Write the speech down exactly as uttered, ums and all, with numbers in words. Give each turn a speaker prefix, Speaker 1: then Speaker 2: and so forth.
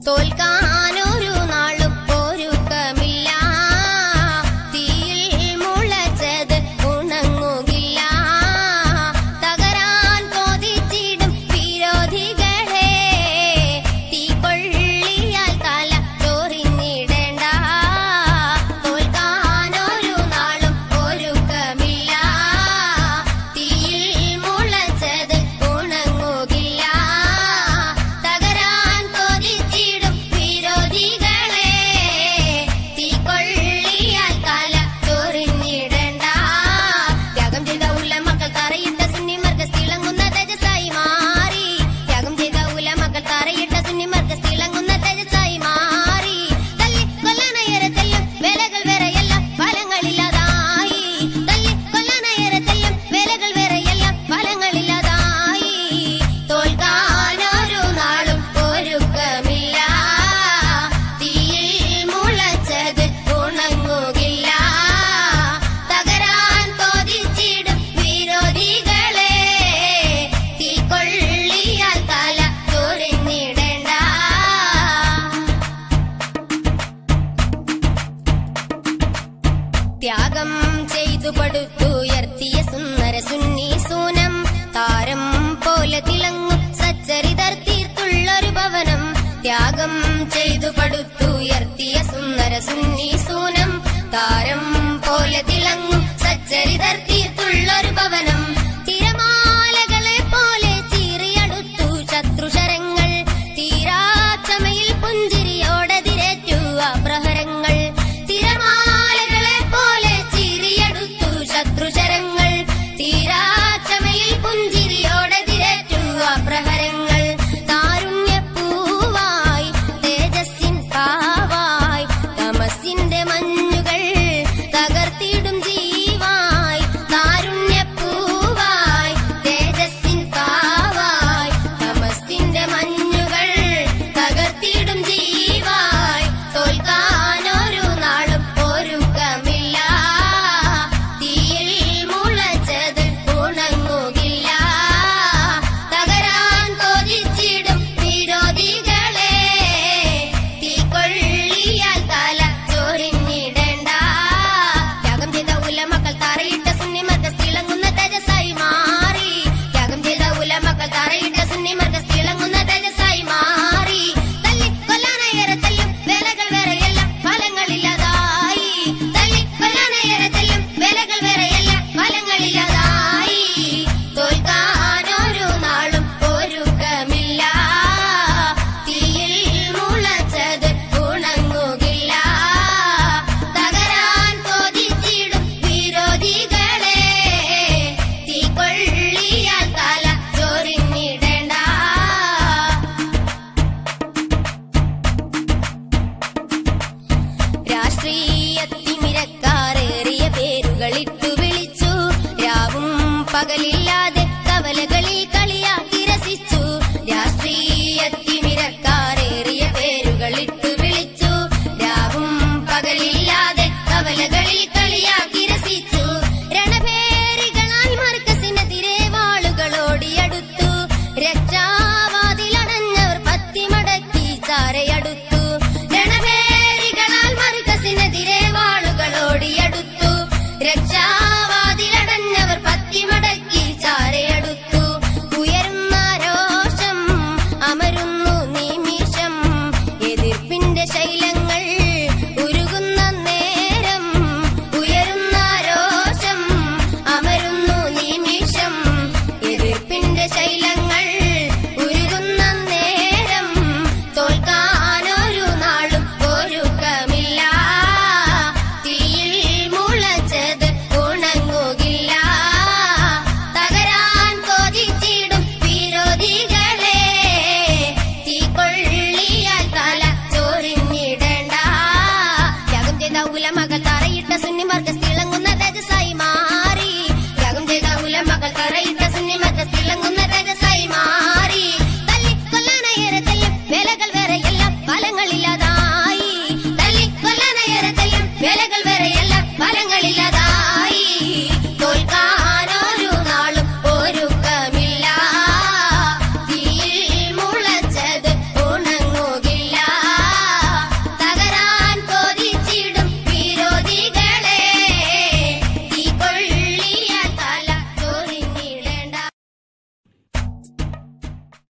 Speaker 1: തോൽക്കാനൊരു നാളും ഒരുക്കമില്ല, തീയിൽ മുളച്ചത് ഉണങ്ങുകില്ല, തകരാൻ കൊതിച്ചിടും വിരോധികളെ തീക്കൊള്ളിയാൽ തല ചോറിഞ്ഞിടേണ്ട. തോൽക്കാനൊരു നാളും ഒരുക്കമില്ല, തീയിൽ മുളച്ചത് ഉണങ്ങുകില്ല, തകരാൻ കൊതിച്ചിടും വിരോധികളെ തീക്കൊള്ളിയാൽ തല ചൊറിഞ്ഞിടേണ്ട. ത്യാഗം ചെയ്ത ഉലമക്കൾ തറയിട്ട സുന്നിമാർക്ക് തിളങ്ങുന്ന തേജസ്സായി മാറി, ത്യാഗം ചെയ്ത ഉലമക്കൾ തറയിട്ട സുന്നിമാർക്ക് തിളങ്ങുന്ന തേജസ്സായി മാറി. തല്ലി കൊല്ലാനയരത്തെല്ലാം വേലകൾ വേറെയല്ല ഫലങ്ങളില്ലാതായി, തല്ലി കൊല്ലാനയരത്തെല്ലാം വേലകൾ വേറെയല്ല ഫലങ്ങളില്ലാതായി. തോൽക്കാനൊരു നാളും ഒരുക്കമില്ല, തീയിൽ മുളച്ചത് ഉണങ്ങുകില്ല, തകരാൻ കൊതിച്ചിടും വിരോധികളെ തീക്കൊള്ളിയാൽ തല ചൊറിഞ്ഞിടേണ്ട. ത്യാഗം ചെയ്തു പടുത്തുയർത്തിയ സുന്ദര സുന്നി സൂനം, താരം പോലെ തിളങ്ങും സച്ചരിതർ തീർത്തുള്ളൊരു ഭവനം. ത്യാഗം ചെയ്തു പടുത്തുയർത്തിയ സുന്ദര സുന്നി സൂനം, താരം പോലെ തിളങ്ങും സച്ചരിതർ തീർത്തുള്ളൊരു ഭവനം. തിരമാലകളെ പോലെ ചീറിയടുത്തു ശത്രുശരങ്ങൾ, തീരാച്ചമയിൽ പുഞ്ചിരിയോടെ തിരറ്റു ആ പ്രഹരങ്ങൾ. തിരമാലകളെ പോലെ ചീറിയടുത്തു ശത്രുശരങ്ങൾ, തീരാച്ചമയിൽ പുഞ്ചിരിയോടെ തിരറ്റു ആ പ്രഹരങ്ങൾ. താരുണ്യപ്പൂവായി തേജസ്സിൻ കാവായി തമസിന്റെ മഞ്ഞുകൾ തകർത്തിടും ജീവായി. താരുണ്യപ്പൂവായി തേജസ്സിൻ കാവായി തമസിന്റെ മഞ്ഞുകൾ തകർത്തിടും ജീവായി. തോൽക്കാനൊരു നാളും ഒരുക്കമില്ല, തീയിൽ മുളച്ചത് ഉണങ്ങുകില്ല, തകരാൻ കൊതിച്ചിടും വിരോധികളെ തീക്കൊള്ളിയാൽ തല ചൊറിഞ്ഞിടേണ്ട. ത്യാഗം ചെയ്ത ഉലമക്കൾ തറയിട്ട സുന്നിമാർക്ക് തിളങ്ങുന്ന തേജസ്സായി മാറി, ത്യാഗം ചെയ്ത ഉലമക്കൾ തറയിട്ട സുന്നിമാർക്ക് തിളങ്ങുന്ന തേജസ്സായി മാറി. തല്ലി കൊല്ലാനയരത്തെല്ലാം വേലകൾ വേറെയല്ല ഫലങ്ങളില്ലാതായി, തല്ലി കൊല്ലാനയരത്തെല്ലാം വേലകൾ വേറെയല്ല ഫലങ്ങളില്ലാതായി. തോൽക്കാനൊരു നാളും ഒരുക്കമില്ല, തീയിൽ മുളച്ചത് ഉണങ്ങുകില്ല, തകരാൻ കൊതിച്ചിടും വിരോധികളെ തീക്കൊള്ളിയാൽ തല ചൊറിഞ്ഞിടേണ്ട. രാഷ്ട്രീയത്തിമിരക്കാരേറിയ പേരുകളിട്ടു വിളിച്ചു, രാവും പകലില്ലാതെ കവലകളിൽ കളിയാക്കി രസിച്ചു. രാഷ്ട്രീയത്തിമിരക്കാരേറിയ പേരുകളിട്ടു വിളിച്ചു, രാവും പകലില്ലാതെ കവലകളിൽ കളിയാക്കി രസിച്ചു. രണഭേരികളാൽ മർക്കസിനെതിരെ വാളുകളോടിയടുത്തു, രക്ഷാവാതിലടഞ്ഞവർ പത്തിമടക്കി ചാരയടുത്തു. രണഭേരികളാൽ മർക്കസിനെതിരെ വാളുകളോടിയടുത്തു, രക്ഷാവാതിലടഞ്ഞവർ പത്തിമടക്കി ചാരയടുത്തു. ഉയർന്ന രോഷം അമരുന്നു നിമിഷം, എതിർപ്പിന്റെ ശൈലങ്ങൾ ഉരുകുന്ന നേരം. ഉയരുന്ന രോഷം അമരുന്നു നിമിഷം, എതിർപ്പിന്റെ ശൈലങ്ങൾ ഉരുകുന്ന നേരം. തോൽക്കാനൊരു നാളും ഒരുക്കമില്ല, തീയിൽ മുളച്ചത് ഉണങ്ങുകില്ല, തകരാൻ കൊതിച്ചിടും വിരോധികളെ തീക്കൊള്ളിയാൽ തല ചൊറിഞ്ഞിടേണ്ട. ത്യാഗം ചെയ്ത ഉലമകൾ തറയിട്ട സുന്നിമാർക്ക് തിളങ്ങുന്ന തേജസ്സായി മാറി, ത്യാഗം ചെയ്ത ഉലമകൾ തറയിട്ട സുന്നിമാർക്ക് തിളങ്ങുന്ന